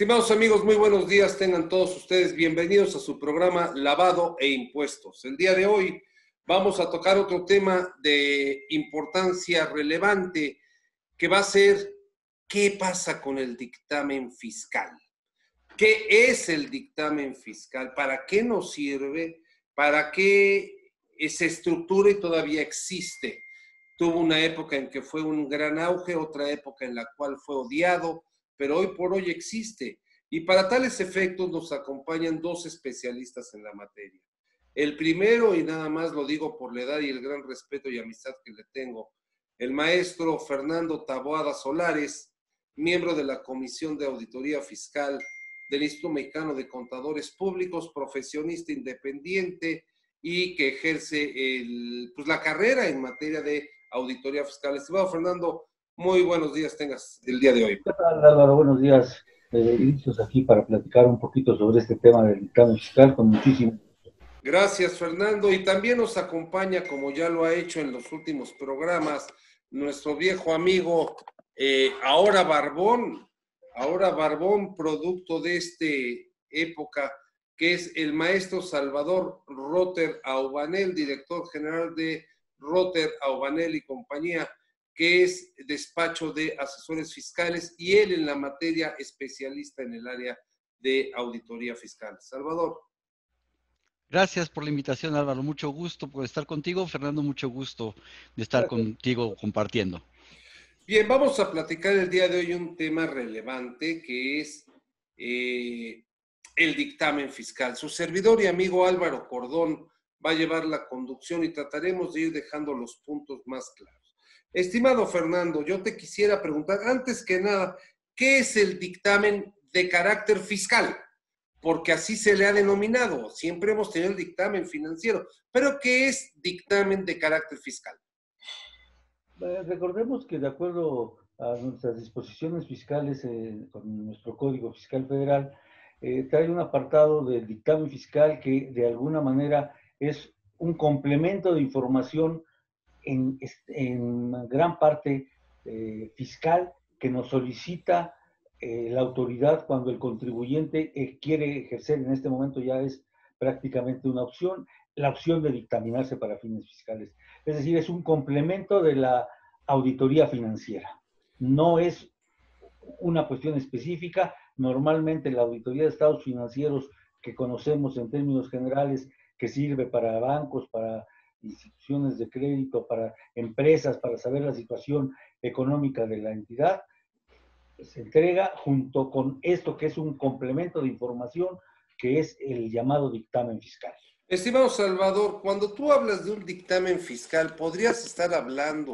Estimados amigos, muy buenos días. Tengan todos ustedes bienvenidos a su programa Lavado e Impuestos. El día de hoy vamos a tocar otro tema de importancia relevante que va a ser ¿qué pasa con el dictamen fiscal? ¿Qué es el dictamen fiscal? ¿Para qué nos sirve? ¿Para qué se estructura y todavía existe? Tuvo una época en que fue un gran auge, otra época en la cual fue odiado, pero hoy por hoy existe. Y para tales efectos nos acompañan dos especialistas en la materia. El primero, y nada más lo digo por la edad y el gran respeto y amistad que le tengo, el maestro Fernando Taboada Solares, miembro de la Comisión de Auditoría Fiscal del Instituto Mexicano de Contadores Públicos, profesionista independiente y que ejerce la carrera en materia de auditoría fiscal. Estimado Fernando, muy buenos días tengas el día de hoy. ¿Qué tal, Álvaro? Buenos días. Listos aquí para platicar un poquito sobre este tema del dictamen fiscal con muchísimo. Gracias, Fernando. Y también nos acompaña, como ya lo ha hecho en los últimos programas, nuestro viejo amigo, ahora Barbón, producto de esta época, que es el maestro Salvador Rotter Aubanel, director general de Rotter Aubanel y compañía, que es despacho de asesores fiscales y él en la materia especialista en el área de auditoría fiscal. Salvador. Gracias por la invitación, Álvaro. Mucho gusto por estar contigo. Fernando, mucho gusto de estar contigo compartiendo. Bien, vamos a platicar el día de hoy un tema relevante que es el dictamen fiscal. Su servidor y amigo Álvaro Cordón va a llevar la conducción y trataremos de ir dejando los puntos más claros. Estimado Fernando, yo te quisiera preguntar, antes que nada, ¿qué es el dictamen de carácter fiscal? Porque así se le ha denominado. Siempre hemos tenido el dictamen financiero, pero ¿qué es dictamen de carácter fiscal? Recordemos que de acuerdo a nuestras disposiciones fiscales con nuestro Código Fiscal Federal, trae un apartado del dictamen fiscal que de alguna manera es un complemento de información en gran parte fiscal que nos solicita la autoridad cuando el contribuyente quiere ejercer, en este momento ya es prácticamente una opción, la opción de dictaminarse para fines fiscales. Es decir, es un complemento de la auditoría financiera. No es una cuestión específica. Normalmente la auditoría de estados financieros que conocemos en términos generales, que sirve para bancos, para instituciones de crédito, para empresas, para saber la situación económica de la entidad, se entrega junto con esto que es un complemento de información que es el llamado dictamen fiscal. Estimado Salvador, cuando tú hablas de un dictamen fiscal, ¿podrías estar hablando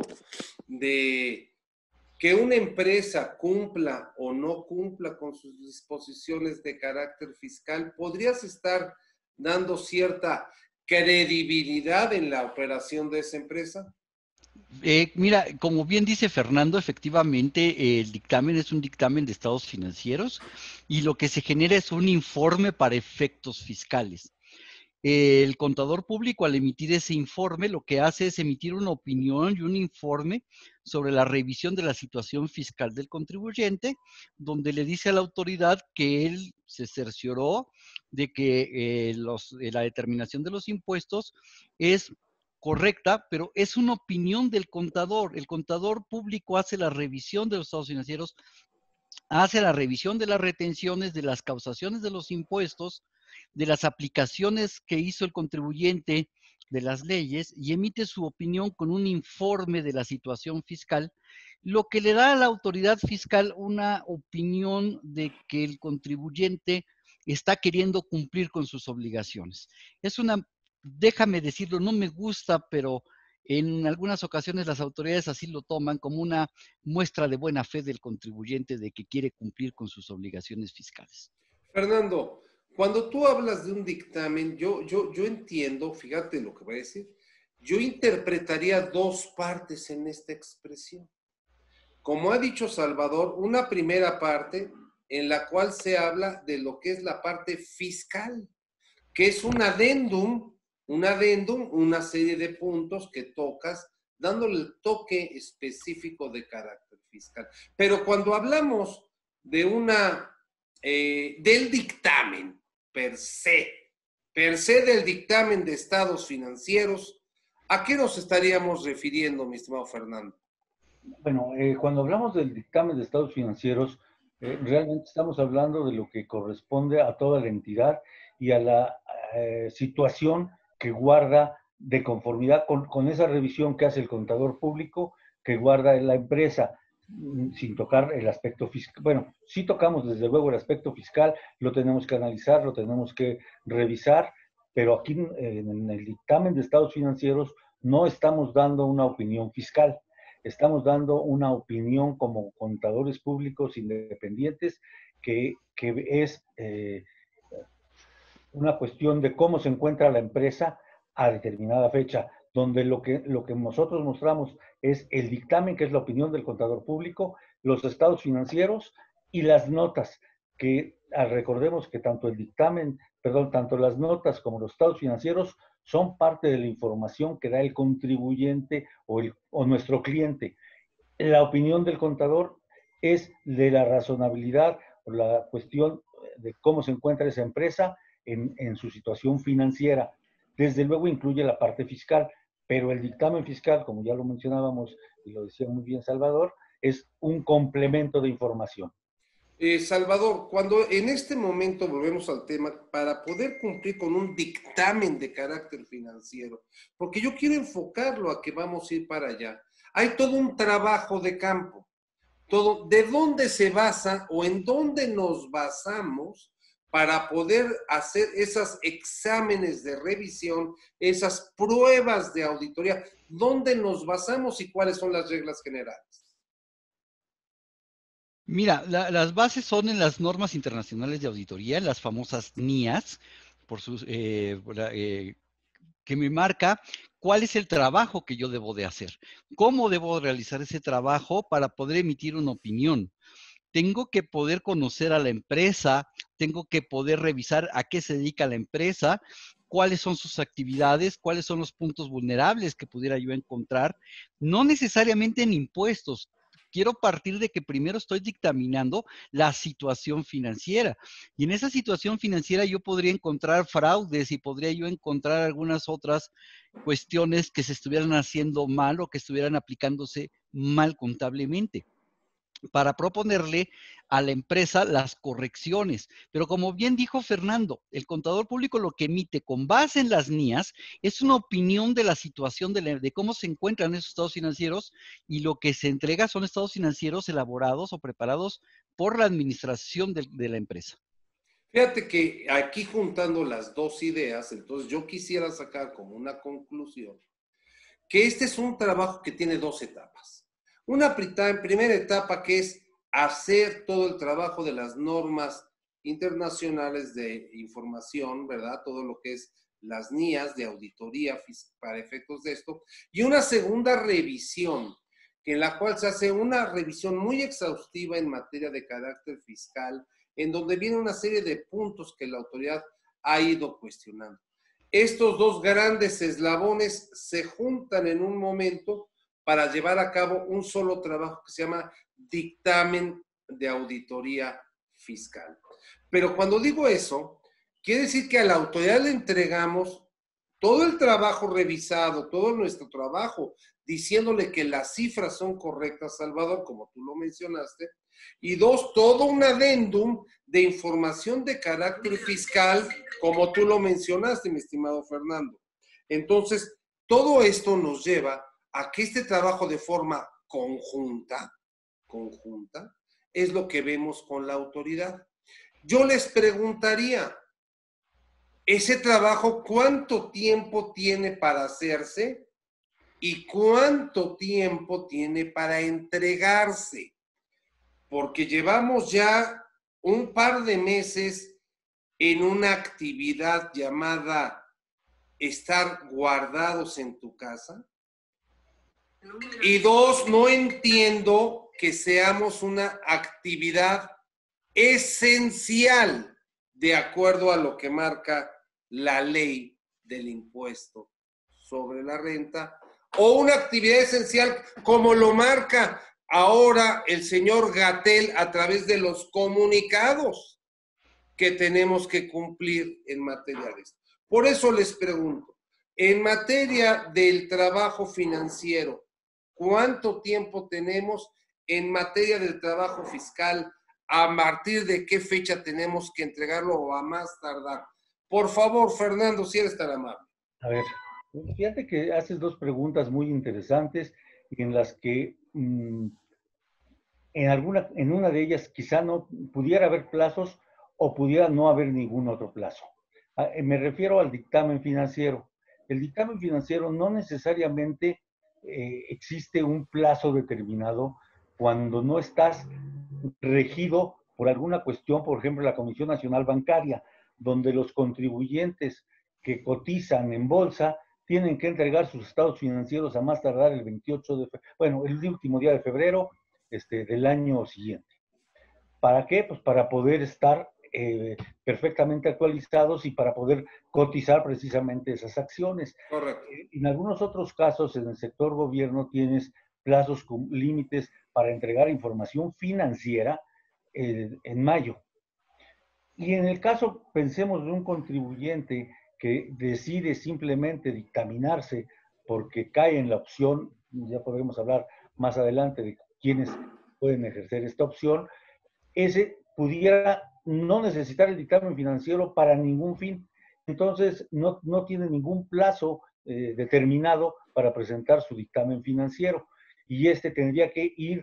de que una empresa cumpla o no cumpla con sus disposiciones de carácter fiscal? ¿Podrías estar dando cierta credibilidad en la operación de esa empresa? Mira, como bien dice Fernando, efectivamente el dictamen es un dictamen de estados financieros y lo que se genera es un informe para efectos fiscales. El contador público, al emitir ese informe, lo que hace es emitir una opinión y un informe sobre la revisión de la situación fiscal del contribuyente, donde le dice a la autoridad que él se cercioró de que la determinación de los impuestos es correcta, pero es una opinión del contador. El contador público hace la revisión de los estados financieros, hace la revisión de las retenciones, de las causaciones de los impuestos, de las aplicaciones que hizo el contribuyente de las leyes y emite su opinión con un informe de la situación fiscal, lo que le da a la autoridad fiscal una opinión de que el contribuyente está queriendo cumplir con sus obligaciones. Es una, déjame decirlo, no me gusta, pero en algunas ocasiones las autoridades así lo toman como una muestra de buena fe del contribuyente de que quiere cumplir con sus obligaciones fiscales. Fernando, cuando tú hablas de un dictamen, yo entiendo, fíjate lo que voy a decir, yo interpretaría dos partes en esta expresión. Como ha dicho Salvador, una primera parte en la cual se habla de lo que es la parte fiscal, que es un adendum, una serie de puntos que tocas, dándole el toque específico de carácter fiscal. Pero cuando hablamos de una del dictamen per se del dictamen de estados financieros, ¿a qué nos estaríamos refiriendo, mi estimado Fernando? Bueno, cuando hablamos del dictamen de estados financieros, realmente estamos hablando de lo que corresponde a toda la entidad y a la situación que guarda de conformidad con esa revisión que hace el contador público, que guarda la empresa, sin tocar el aspecto fiscal. Bueno, sí tocamos desde luego el aspecto fiscal, lo tenemos que analizar, lo tenemos que revisar, pero aquí en el dictamen de estados financieros no estamos dando una opinión fiscal. Estamos dando una opinión como contadores públicos independientes que es una cuestión de cómo se encuentra la empresa a determinada fecha, donde lo que nosotros mostramos es el dictamen, que es la opinión del contador público, los estados financieros y las notas, que recordemos que tanto el dictamen, perdón, tanto las notas como los estados financieros son parte de la información que da el contribuyente o nuestro cliente. La opinión del contador es de la razonabilidad o la cuestión de cómo se encuentra esa empresa en su situación financiera. Desde luego incluye la parte fiscal, pero el dictamen fiscal, como ya lo mencionábamos y lo decía muy bien Salvador, es un complemento de información. Salvador, cuando en este momento volvemos al tema, para poder cumplir con un dictamen de carácter financiero, porque yo quiero enfocarlo a que vamos a ir para allá, hay todo un trabajo de campo, todo, ¿de dónde se basa o en dónde nos basamos para poder hacer esos exámenes de revisión, esas pruebas de auditoría? ¿Dónde nos basamos y cuáles son las reglas generales? Mira, las bases son en las normas internacionales de auditoría, las famosas NIAS, por sus, que me marca cuál es el trabajo que yo debo de hacer, cómo debo realizar ese trabajo para poder emitir una opinión. Tengo que poder conocer a la empresa, tengo que poder revisar a qué se dedica la empresa, cuáles son sus actividades, cuáles son los puntos vulnerables que pudiera yo encontrar, no necesariamente en impuestos. Quiero partir de que primero estoy dictaminando la situación financiera. Y en esa situación financiera yo podría encontrar fraudes y podría yo encontrar algunas otras cuestiones que se estuvieran haciendo mal o que estuvieran aplicándose mal contablemente, para proponerle a la empresa las correcciones. Pero como bien dijo Fernando, el contador público lo que emite con base en las NIAS es una opinión de la situación de cómo se encuentran esos estados financieros, y lo que se entrega son estados financieros elaborados o preparados por la administración de la empresa. Fíjate que aquí juntando las dos ideas, entonces yo quisiera sacar como una conclusión que este es un trabajo que tiene dos etapas. Una primera etapa que es hacer todo el trabajo de las normas internacionales de información, ¿verdad? Todo lo que es las NIAS de auditoría para efectos de esto. Y una segunda revisión, en la cual se hace una revisión muy exhaustiva en materia de carácter fiscal, en donde viene una serie de puntos que la autoridad ha ido cuestionando. Estos dos grandes eslabones se juntan en un momento para llevar a cabo un solo trabajo que se llama dictamen de auditoría fiscal. Pero cuando digo eso, quiere decir que a la autoridad le entregamos todo el trabajo revisado, todo nuestro trabajo, diciéndole que las cifras son correctas, Salvador, como tú lo mencionaste, y dos, todo un adendum de información de carácter fiscal, como tú lo mencionaste, mi estimado Fernando. Entonces, todo esto nos lleva a que este trabajo de forma conjunta, es lo que vemos con la autoridad. Yo les preguntaría, ese trabajo, ¿cuánto tiempo tiene para hacerse y cuánto tiempo tiene para entregarse? Porque llevamos ya un par de meses en una actividad llamada estar guardados en tu casa. Y dos, no entiendo que seamos una actividad esencial de acuerdo a lo que marca la ley del impuesto sobre la renta, o una actividad esencial como lo marca ahora el señor Gatell a través de los comunicados. que tenemos que cumplir en materia de esto. Por eso les pregunto, en materia del trabajo financiero, ¿cuánto tiempo tenemos? En materia del trabajo fiscal, ¿a partir de qué fecha tenemos que entregarlo o a más tardar? Por favor, Fernando, si eres tan amable. A ver, fíjate que haces dos preguntas muy interesantes y en las que en una de ellas quizá no pudiera haber plazos o pudiera no haber ningún otro plazo. Me refiero al dictamen financiero. El dictamen financiero no necesariamente existe un plazo determinado cuando no estás regido por alguna cuestión, por ejemplo, la Comisión Nacional Bancaria, donde los contribuyentes que cotizan en bolsa tienen que entregar sus estados financieros a más tardar el 28 de febrero, bueno, el último día de febrero del año siguiente. ¿Para qué? Pues para poder estar perfectamente actualizados y para poder cotizar precisamente esas acciones. Correcto. En algunos otros casos, en el sector gobierno, tienes plazos con límites para entregar información financiera en mayo. Y en el caso, pensemos de un contribuyente que decide simplemente dictaminarse porque cae en la opción, ya podremos hablar más adelante de quiénes pueden ejercer esta opción, ese pudiera no necesitar el dictamen financiero para ningún fin. Entonces, no tiene ningún plazo determinado para presentar su dictamen financiero. Y tendría que ir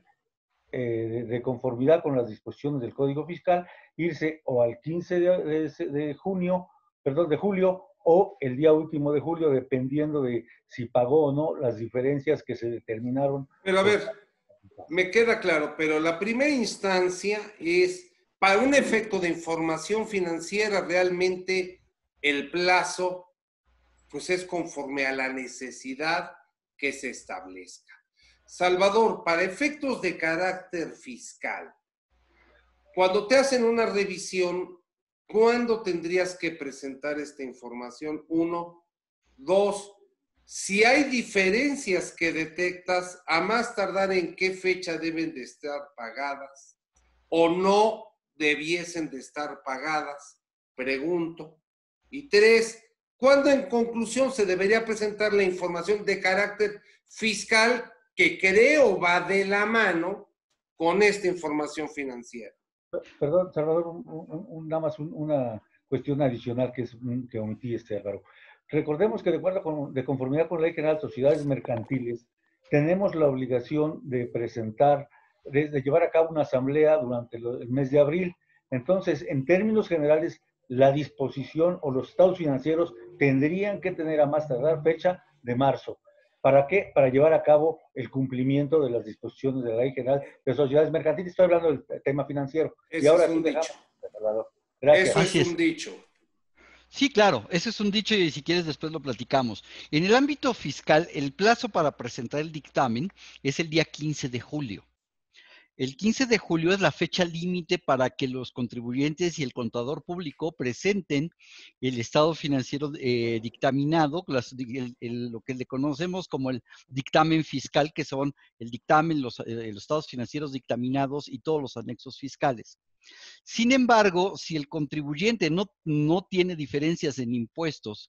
de conformidad con las disposiciones del Código Fiscal, irse o al 15 de junio, perdón, de julio, o el día último de julio, dependiendo de si pagó o no las diferencias que se determinaron. Pero a ver, me queda claro, pero la primera instancia es, para un efecto de información financiera, realmente el plazo, pues es conforme a la necesidad que se establezca. Salvador, para efectos de carácter fiscal, cuando te hacen una revisión, ¿cuándo tendrías que presentar esta información? Uno. Dos, si hay diferencias que detectas, a más tardar en qué fecha deben de estar pagadas o no debiesen de estar pagadas, pregunto. Y tres, ¿cuándo en conclusión se debería presentar la información de carácter fiscal que creo va de la mano con esta información financiera? Perdón, Salvador, nada más una cuestión adicional que omití, Álvaro. Recordemos que de conformidad con la Ley General de Sociedades Mercantiles, tenemos la obligación de presentar, de llevar a cabo una asamblea durante el mes de abril. Entonces, en términos generales, la disposición o los estados financieros tendrían que tener a más tardar fecha de marzo. ¿Para qué? Para llevar a cabo el cumplimiento de las disposiciones de la Ley General de Sociedades Mercantiles. Estoy hablando del tema financiero. Eso y ahora es un dicho. Gracias. Eso es un dicho. Sí, claro, ese es un dicho y si quieres después lo platicamos. En el ámbito fiscal, el plazo para presentar el dictamen es el día 15 de julio. El 15 de julio es la fecha límite para que los contribuyentes y el contador público presenten el estado financiero dictaminado, lo que le conocemos como el dictamen fiscal, que son el dictamen, los estados financieros dictaminados y todos los anexos fiscales. Sin embargo, si el contribuyente no tiene diferencias en impuestos,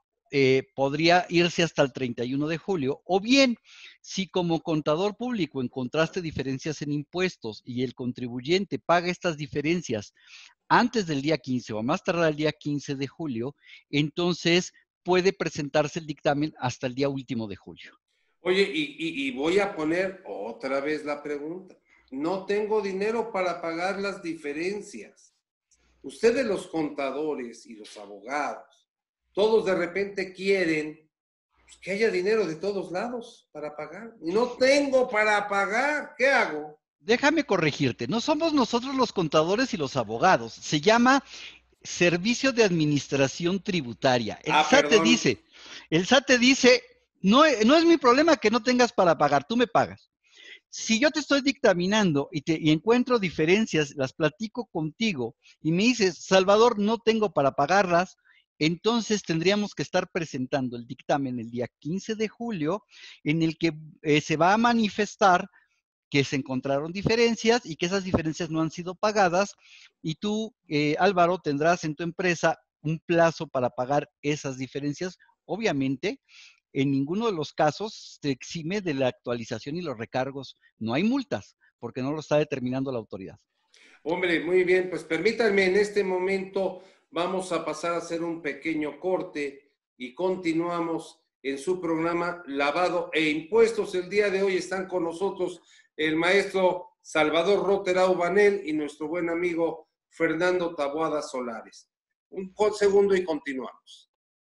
podría irse hasta el 31 de julio, o bien, si como contador público encontraste diferencias en impuestos y el contribuyente paga estas diferencias antes del día 15 o a más tardar el día 15 de julio, entonces puede presentarse el dictamen hasta el día último de julio. Oye, y voy a poner otra vez la pregunta. No tengo dinero para pagar las diferencias. Ustedes los contadores y los abogados, todos de repente quieren pues, que haya dinero de todos lados para pagar. Y no tengo para pagar. ¿Qué hago? Déjame corregirte. No somos nosotros los contadores y los abogados. Se llama Servicio de Administración Tributaria. El SAT te dice, no es mi problema que no tengas para pagar, tú me pagas. Si yo te estoy dictaminando y encuentro diferencias, las platico contigo y me dices, Salvador, no tengo para pagarlas, entonces tendríamos que estar presentando el dictamen el día 15 de julio en el que se va a manifestar que se encontraron diferencias y que esas diferencias no han sido pagadas, y tú, Álvaro, tendrás en tu empresa un plazo para pagar esas diferencias. Obviamente, en ninguno de los casos se exime de la actualización y los recargos. No hay multas, porque no lo está determinando la autoridad. Hombre, muy bien, pues permítanme en este momento, vamos a pasar a hacer un pequeño corte y continuamos en su programa Lavado e Impuestos. El día de hoy están con nosotros el maestro Salvador Roterau Banel y nuestro buen amigo Fernando Taboada Solares. Un segundo y continuamos.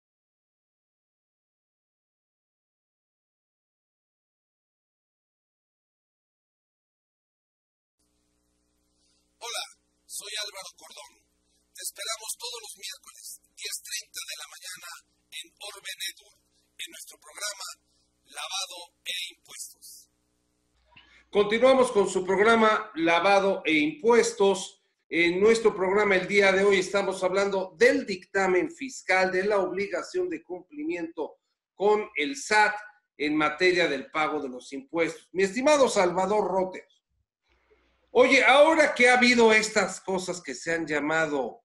Hola, soy Álvaro Cordón. Te esperamos todos los miércoles, 10:30 de la mañana, en Orbe Network, en nuestro programa Lavado e Impuestos. Continuamos con su programa Lavado e Impuestos. En nuestro programa el día de hoy estamos hablando del dictamen fiscal, de la obligación de cumplimiento con el SAT en materia del pago de los impuestos. Mi estimado Salvador Roter, oye, ahora que ha habido estas cosas que se han llamado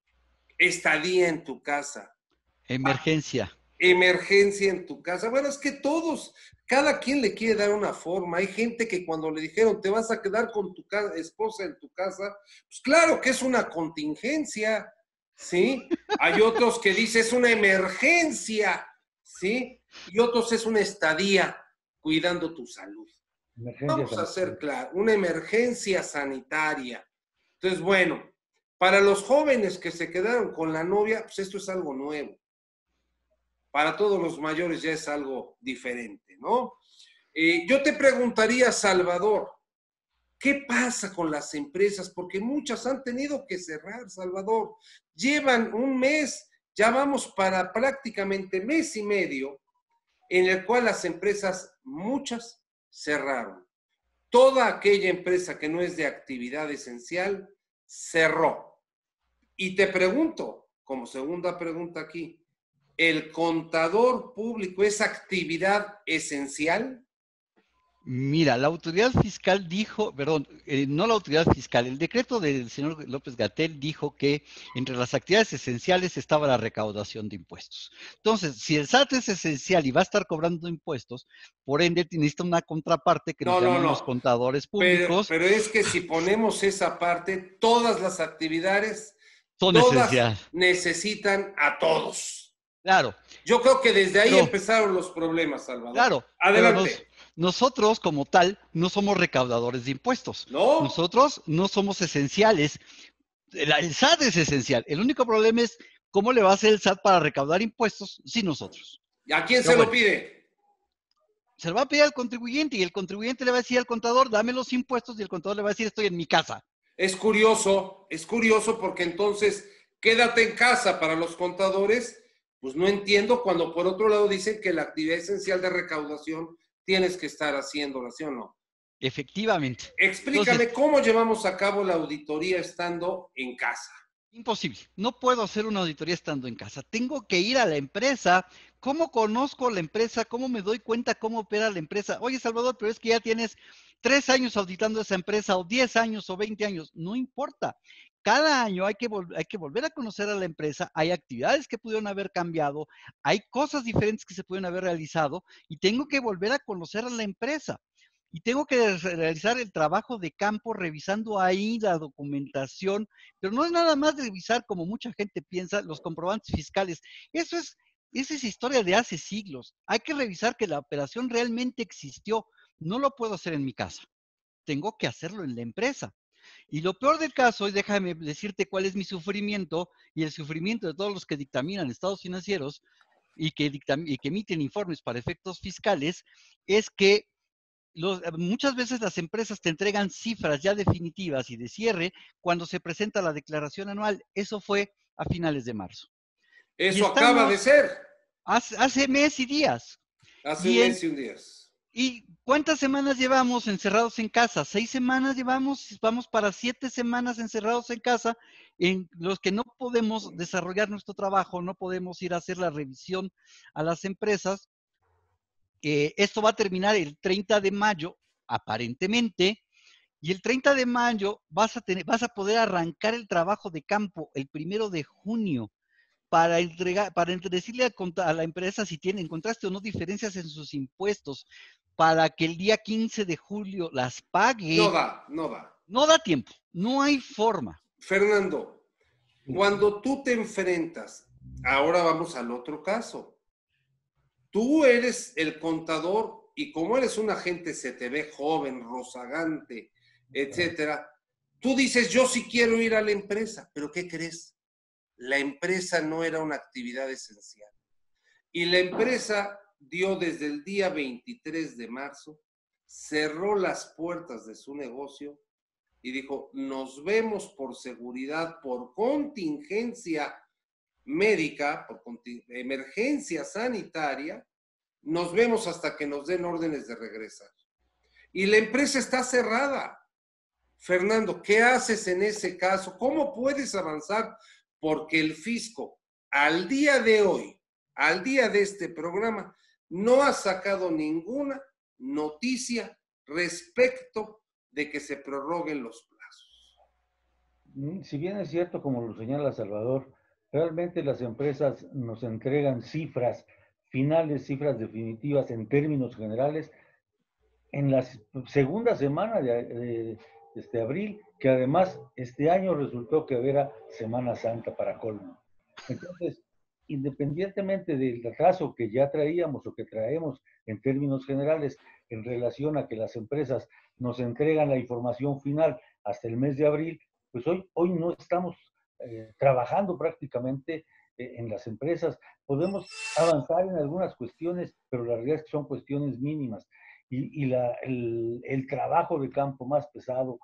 estadía en tu casa, Emergencia. emergencia en tu casa, bueno, es que todos, cada quien le quiere dar una forma. Hay gente que cuando le dijeron te vas a quedar con tu esposa en tu casa, pues claro que es una contingencia, ¿sí? Hay otros que dicen es una emergencia, ¿sí? Y otros es una estadía cuidando tu salud. Vamos a ser claros, una emergencia sanitaria. Entonces, bueno, para los jóvenes que se quedaron con la novia, pues esto es algo nuevo. Para todos los mayores ya es algo diferente, ¿no? Yo te preguntaría, Salvador, ¿qué pasa con las empresas? Porque muchas han tenido que cerrar, Salvador. Llevan un mes, ya vamos para prácticamente mes y medio, en el cual las empresas, muchas, cerraron. Toda aquella empresa que no es de actividad esencial, cerró. Y te pregunto, como segunda pregunta aquí, ¿el contador público es actividad esencial? Mira, la autoridad fiscal dijo, perdón, no la autoridad fiscal, el decreto del señor López-Gatell dijo que entre las actividades esenciales estaba la recaudación de impuestos. Entonces, si el SAT es esencial y va a estar cobrando impuestos, por ende necesita una contraparte que nos llaman los contadores públicos. Pero es que si ponemos esa parte, todas las actividades, son todas esenciales. Necesitan a todos. Claro. Yo creo que desde ahí empezaron los problemas, Salvador. Claro. Adelante. Nosotros, como tal, no somos recaudadores de impuestos. ¿No? Nosotros no somos esenciales. El SAT es esencial. El único problema es cómo le va a hacer el SAT para recaudar impuestos sin nosotros. ¿Y a quién se lo pide? Se lo va a pedir al contribuyente y el contribuyente le va a decir al contador, dame los impuestos, y el contador le va a decir, estoy en mi casa. Es curioso porque entonces quédate en casa para los contadores. Pues no entiendo cuando por otro lado dicen que la actividad esencial de recaudación tienes que estar haciéndola, ¿sí o no? Efectivamente. Explícame. Entonces, ¿cómo llevamos a cabo la auditoría estando en casa? Imposible. No puedo hacer una auditoría estando en casa. Tengo que ir a la empresa. ¿Cómo conozco la empresa? ¿Cómo me doy cuenta cómo opera la empresa? Oye, Salvador, pero es que ya tienes 3 años auditando esa empresa, o 10 años, o 20 años. No importa. Cada año hay que volver a conocer a la empresa. Hay actividades que pudieron haber cambiado. Hay cosas diferentes que se pudieron haber realizado. Y tengo que volver a conocer a la empresa. Y tengo que realizar el trabajo de campo revisando ahí la documentación, pero no es nada más de revisar, como mucha gente piensa, los comprobantes fiscales. Esa es historia de hace siglos. Hay que revisar que la operación realmente existió. No lo puedo hacer en mi casa. Tengo que hacerlo en la empresa. Y lo peor del caso, y déjame decirte cuál es mi sufrimiento y el sufrimiento de todos los que dictaminan estados financieros y que emiten informes para efectos fiscales, es que muchas veces las empresas te entregan cifras ya definitivas y de cierre cuando se presenta la declaración anual. Eso fue a finales de marzo. Eso acaba de ser. Hace mes y días. Hace un mes y un días. ¿Y cuántas semanas llevamos encerrados en casa? 6 semanas llevamos, vamos para 7 semanas encerrados en casa, en los que no podemos desarrollar nuestro trabajo, no podemos ir a hacer la revisión a las empresas. Esto va a terminar el 30 de mayo aparentemente, y el 30 de mayo vas a poder arrancar el trabajo de campo el 1 de junio para decirle a la empresa si encontraste o no diferencias en sus impuestos, para que el día 15 de julio las pague. No da, no da. No da tiempo, no hay forma. Fernando, cuando tú te enfrentas, ahora vamos al otro caso. Tú eres el contador y como eres un agente, se te ve joven, rozagante, etcétera. Tú dices, yo sí quiero ir a la empresa, pero ¿qué crees? La empresa no era una actividad esencial. Y la empresa dio desde el día 23 de marzo, cerró las puertas de su negocio y dijo, nos vemos por seguridad, por contingencia médica, por emergencia sanitaria, nos vemos hasta que nos den órdenes de regresar. Y la empresa está cerrada. Fernando, ¿qué haces en ese caso? ¿Cómo puedes avanzar? Porque el fisco, al día de hoy, al día de este programa, no ha sacado ninguna noticia respecto de que se prorroguen los plazos. Si bien es cierto, como lo señala Salvador, realmente las empresas nos entregan cifras finales, cifras definitivas en términos generales en la segunda semana de abril, que además este año resultó que era Semana Santa para colmo. Entonces, independientemente del atraso que ya traíamos o que traemos en términos generales en relación a que las empresas nos entregan la información final hasta el mes de abril, pues hoy no estamos trabajando prácticamente en las empresas. Podemos avanzar en algunas cuestiones, pero la realidad es que son cuestiones mínimas. Y el trabajo de campo más pesado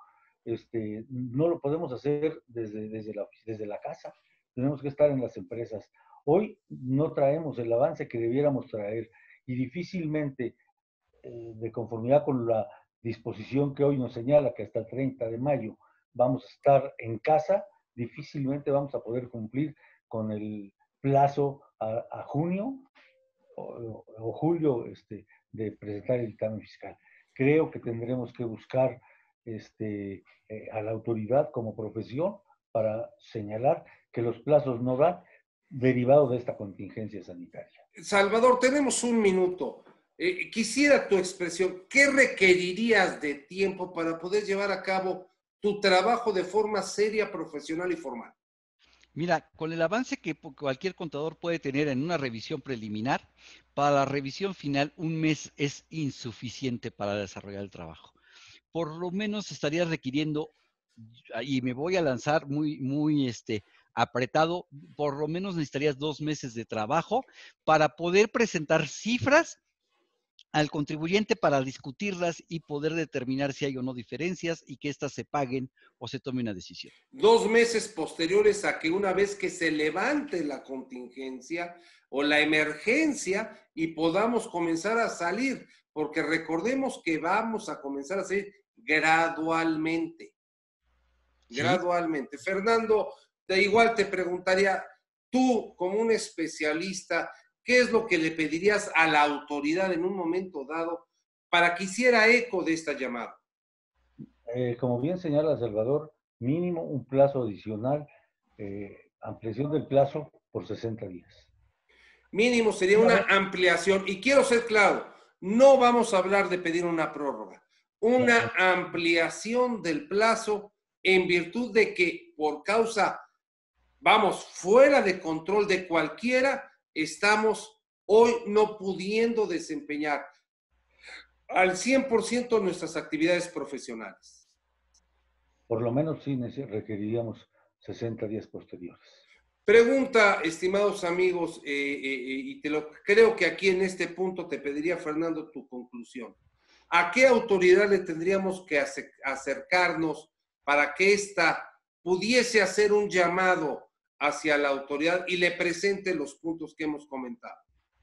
no lo podemos hacer desde la casa. Tenemos que estar en las empresas. Hoy no traemos el avance que debiéramos traer y difícilmente, de conformidad con la disposición que hoy nos señala que hasta el 30 de mayo vamos a estar en casa, difícilmente vamos a poder cumplir con el plazo a junio o julio de presentar el dictamen fiscal. Creo que tendremos que buscar a la autoridad como profesión para señalar que los plazos no dan derivado de esta contingencia sanitaria. Salvador, tenemos un minuto. Quisiera tu expresión. ¿Qué requerirías de tiempo para poder llevar a cabo tu trabajo de forma seria, profesional y formal? Mira, con el avance que cualquier contador puede tener en una revisión preliminar, para la revisión final un mes es insuficiente para desarrollar el trabajo. Por lo menos estaría requiriendo, y me voy a lanzar muy apretado, por lo menos necesitarías 2 meses de trabajo para poder presentar cifras al contribuyente para discutirlas y poder determinar si hay o no diferencias y que éstas se paguen o se tome una decisión. 2 meses posteriores a que una vez que se levante la contingencia o la emergencia y podamos comenzar a salir, porque recordemos que vamos a comenzar a salir gradualmente. ¿Sí? Gradualmente. Fernando, igual te preguntaría, tú como un especialista, ¿qué es lo que le pedirías a la autoridad en un momento dado para que hiciera eco de esta llamada? Como bien señala Salvador, mínimo un plazo adicional, ampliación del plazo por 60 días. Mínimo sería una ampliación. Y quiero ser claro, no vamos a hablar de pedir una prórroga, una ampliación del plazo en virtud de que por causa, vamos, fuera de control de cualquiera, estamos hoy no pudiendo desempeñar al 100% nuestras actividades profesionales. Por lo menos sí requeriríamos 60 días posteriores. Pregunta, estimados amigos, y creo que aquí en este punto te pediría, Fernando, tu conclusión. ¿A qué autoridad le tendríamos que acercarnos para que ésta pudiese hacer un llamado hacia la autoridad y le presente los puntos que hemos comentado?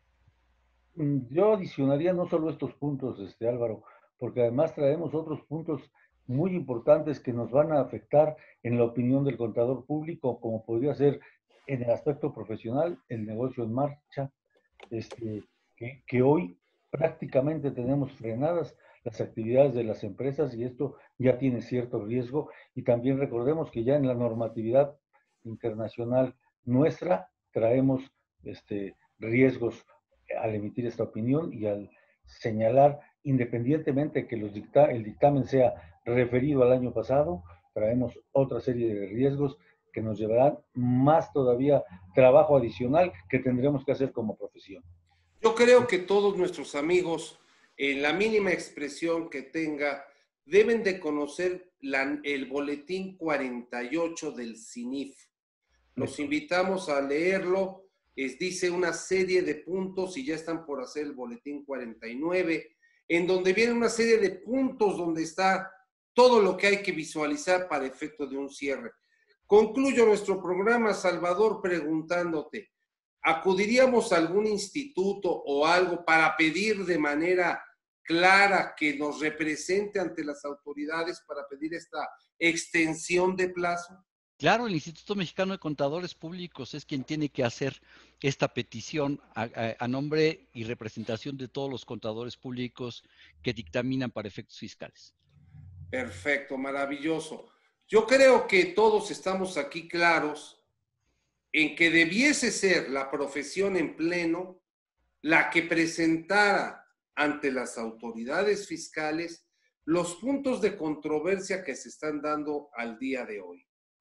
Yo adicionaría no solo estos puntos, Álvaro, porque además traemos otros puntos muy importantes que nos van a afectar en la opinión del contador público, como podría ser en el aspecto profesional, el negocio en marcha, que hoy prácticamente tenemos frenadas las actividades de las empresas y esto ya tiene cierto riesgo. Y también recordemos que ya en la normatividad internacional nuestra traemos riesgos al emitir esta opinión y al señalar, independientemente que el dictamen sea referido al año pasado, traemos otra serie de riesgos que nos llevarán más todavía trabajo adicional que tendremos que hacer como profesión. Yo creo que todos nuestros amigos, en la mínima expresión que tenga, deben de conocer el boletín 48 del CINIF. Los invitamos a leerlo. Dice una serie de puntos y ya están por hacer el boletín 49, en donde viene una serie de puntos donde está todo lo que hay que visualizar para efecto de un cierre. Concluyo nuestro programa, Salvador, preguntándote, ¿acudiríamos a algún instituto o algo para pedir de manera clara que nos represente ante las autoridades para pedir esta extensión de plazo? Claro, el Instituto Mexicano de Contadores Públicos es quien tiene que hacer esta petición a nombre y representación de todos los contadores públicos que dictaminan para efectos fiscales. Perfecto, maravilloso. Yo creo que todos estamos aquí claros en que debiese ser la profesión en pleno la que presentara ante las autoridades fiscales los puntos de controversia que se están dando al día de hoy.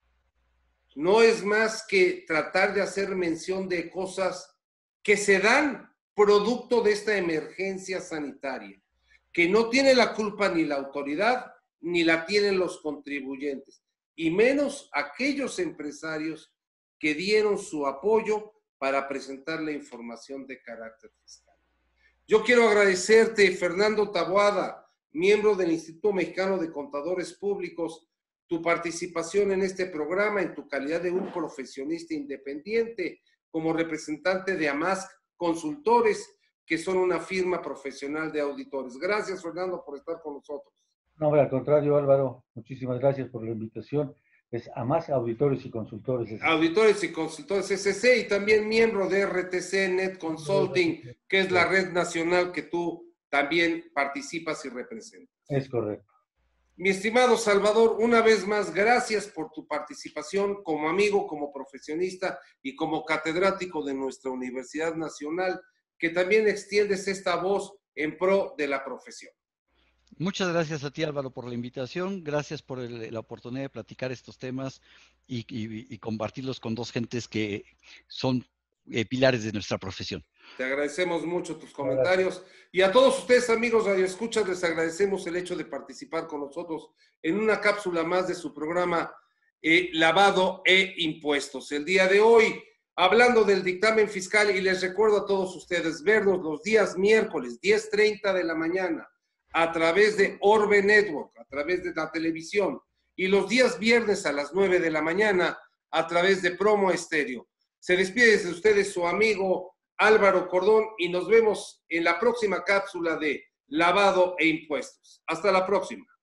No es más que tratar de hacer mención de cosas que se dan producto de esta emergencia sanitaria, que no tiene la culpa ni la autoridad, ni la tienen los contribuyentes, y menos aquellos empresarios que dieron su apoyo para presentar la información de carácter fiscal. Yo quiero agradecerte, Fernando Taboada, miembro del Instituto Mexicano de Contadores Públicos, tu participación en este programa en tu calidad de un profesionista independiente como representante de AMASC Consultores, que son una firma profesional de auditores. Gracias, Fernando, por estar con nosotros. No, al contrario, Álvaro, muchísimas gracias por la invitación. Es AMASC Auditores y Consultores SC. Auditores y Consultores SC, y también miembro de RTC Net Consulting, que es la red nacional que tú también participas y representas. Es correcto. Mi estimado Salvador, una vez más, gracias por tu participación como amigo, como profesionista y como catedrático de nuestra Universidad Nacional, que también extiendes esta voz en pro de la profesión. Muchas gracias a ti, Álvaro, por la invitación. Gracias por la oportunidad de platicar estos temas y compartirlos con dos gentes que son pilares de nuestra profesión. Te agradecemos mucho tus comentarios. Y a todos ustedes, amigos radioescuchas, les agradecemos el hecho de participar con nosotros en una cápsula más de su programa Lavado e Impuestos. El día de hoy, hablando del dictamen fiscal, y les recuerdo a todos ustedes vernos los días miércoles, 10:30 de la mañana, a través de Orbe Network, a través de la televisión, y los días viernes a las 9 de la mañana, a través de Promo Estéreo. Se despide de ustedes su amigo Álvaro Cordón y nos vemos en la próxima cápsula de Lavado e Impuestos. Hasta la próxima.